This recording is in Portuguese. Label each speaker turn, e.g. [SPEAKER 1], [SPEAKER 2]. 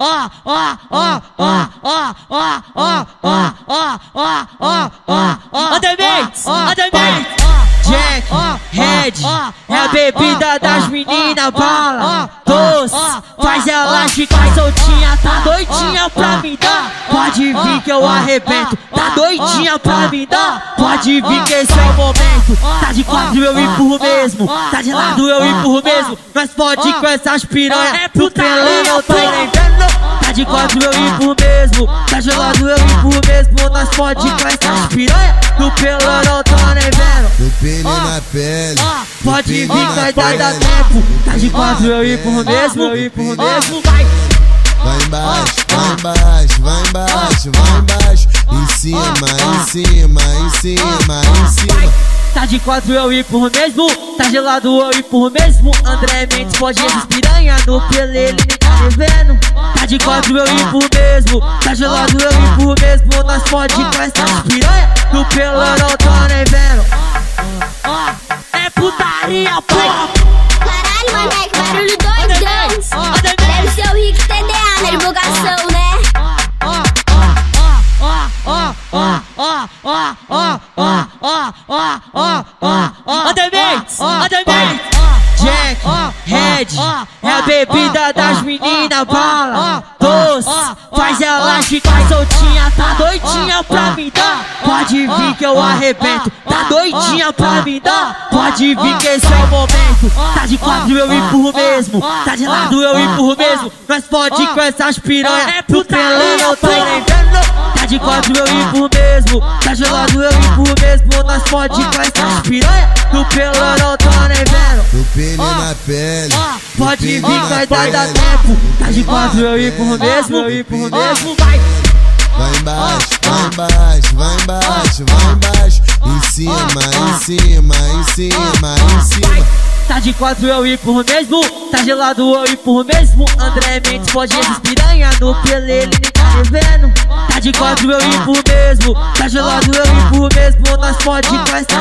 [SPEAKER 1] Jack, Red, é a bebida das meninas, bala, doce, faz ela ficar soltinha, tá doidinha pra me dar. Pode vir que eu arrebento, tá doidinha pra me dar. Pode vir que esse é o momento, tá de quatro eu empurro mesmo, tá de lado eu empurro mesmo. Nós pode com essas piranha, pro pelão eu tô nem vendo. Tá de quatro eu empurro mesmo, tá de lado eu empurro mesmo. Nós pode com essas piranha, pro pelão eu tô nem vendo.
[SPEAKER 2] No pele na pele,
[SPEAKER 1] pode vir que vai dar tempo. Tá de quatro eu empurro mesmo, vai.
[SPEAKER 2] Vai embaixo, vai embaixo, vai embaixo, vai embaixo. Em cima, em cima, em cima, em cima.
[SPEAKER 1] Tá de quatro eu empurro mesmo, tá gelado eu empurro mesmo. André Mendes pode essas piranha, no Pelé ele nem tá devendo. Tá de quatro eu empurro mesmo, tá gelado eu empurro mesmo. Nós pode com essas piranha, no Pelé não tô nem vendo. É putaria, porra!
[SPEAKER 3] Caralho, mané, que barulho doidão! Deve ser o Rick TDA na divulgação, né?
[SPEAKER 1] Jack, Red, é a bebida das meninas, bala, doce, faz ela ficar soltinha, tá doidinha pra me dar. Pode vir que eu arrebento, tá doidinha pra me dar. Pode vir que esse é o momento, tá de quatro eu empurro mesmo, tá de lado eu empurro mesmo. Nós pode com essas piranha, pro pelão eu tô nem vendo. Tá de quatro eu empurro mesmo, tá de lado eu empurro mesmo. Nós pode com essas piranha, pro pelão eu tô nem vendo.
[SPEAKER 2] No pele na pele,
[SPEAKER 1] pode vir que vai dar tempo. Tá de quatro eu empurro mesmo, vai.
[SPEAKER 2] Vai embaixo, vai embaixo, vai embaixo, vai embaixo. Em cima, em cima, em cima, em cima.
[SPEAKER 1] Tá de quatro eu empurro mesmo, tá gelado eu empurro mesmo. André Mendes pode essas piranha, no Pelé ele nem tá devendo. Tá de quatro eu empurro mesmo, tá gelado eu empurro mesmo. Nós pode com essa